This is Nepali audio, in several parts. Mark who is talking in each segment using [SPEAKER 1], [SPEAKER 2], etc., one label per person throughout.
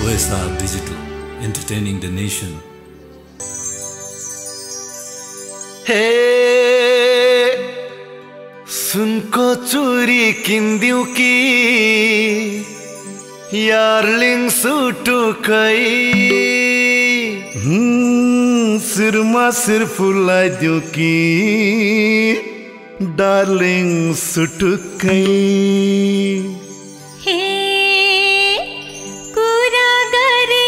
[SPEAKER 1] OSR Digital, entertaining the nation.
[SPEAKER 2] Hey, सुनको चोरी किन्दिउ कि यारलिङ सुटुकै सिरमा सिर फुलाइदिउ कि डार्लिङ सुटुकै
[SPEAKER 3] कुरा गरे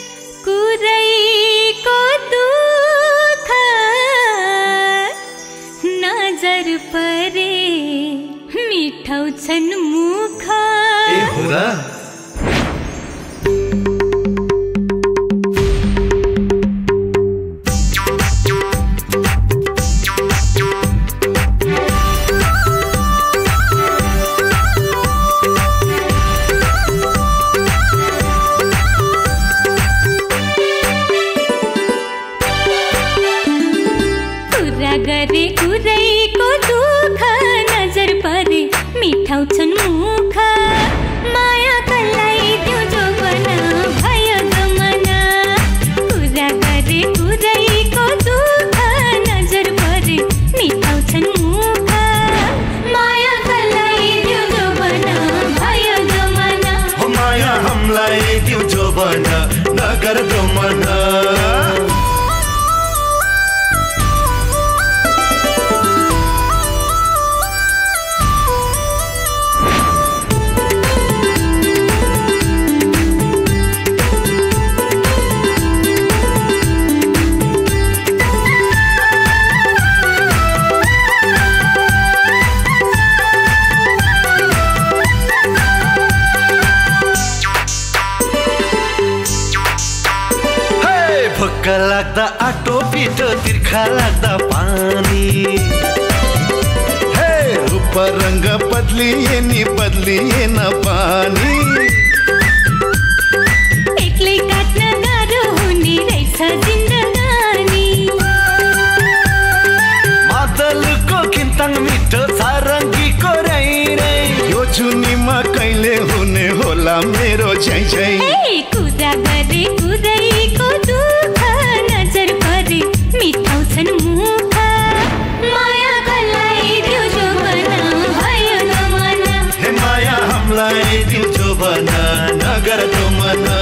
[SPEAKER 3] कुरैको दुख नजर परे मिठाउँछन् मुख
[SPEAKER 2] ए हुरा
[SPEAKER 3] गरे कुरैको दुख नजर परे मिठाउँछन् मुख माया कलाइदिउ जोबना भयो गमना कुरा गरे कुरैको दुख नजर परे मिठाउँछन् मुख माया कलाइदिउ जोबना भयो गमना
[SPEAKER 2] हो माया हमलाई दिउ जोबना नगर गमना भुक्का लाग्दा आटो पिटो तिर्खा लाग्दा पानी हे रूप रंग बदलिए नि बदलिए न पानी
[SPEAKER 3] एक्लै काट्न गाह्रो हुने रहेछ जिन्दगानी
[SPEAKER 2] मादलको किन्ताङ मिठो सारङ्गीको रै रै यो जुनीमा कहिले हुने होला मेरो झै झै
[SPEAKER 3] कुरा गरे कुरैको दुख नजर परे मिठाउँछन् मुख माया कलाइदिउ जोबना भयो गमना
[SPEAKER 2] हे माया हमलाई दिउ जोबना नगर गमना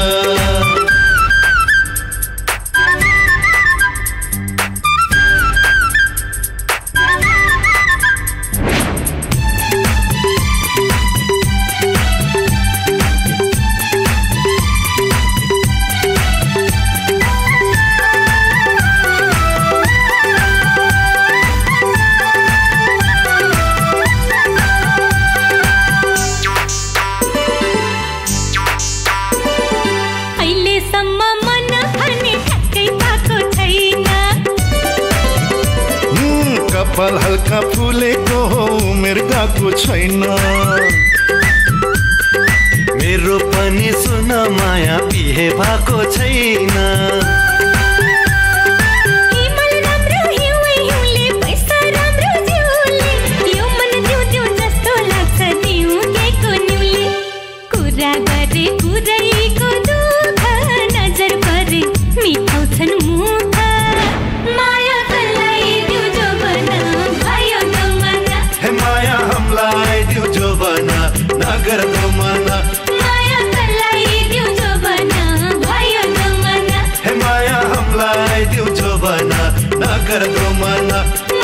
[SPEAKER 2] कपाल हल्का फुलेको हो मृगको छैन मेरो पनि सुन माया बिहे भएको छैन
[SPEAKER 3] हिमल राम्रो हिउँ हिउँले पैसा राम्रो जिउले यो मन जिउ जिउ जस्तो लाग्छ दिउ केको न्युले कुरा गरे कुरैको दुख नजर परे मिठाउँछन् मुख माया कलाइदिउ जोबना भयो गमना
[SPEAKER 2] हे माया हमलाई दिउ जोबना नगर गमना
[SPEAKER 3] माया कलाइदिउ जोबना भयो गमना
[SPEAKER 2] हे माया हमलाई दिउ जोबना नगर गमना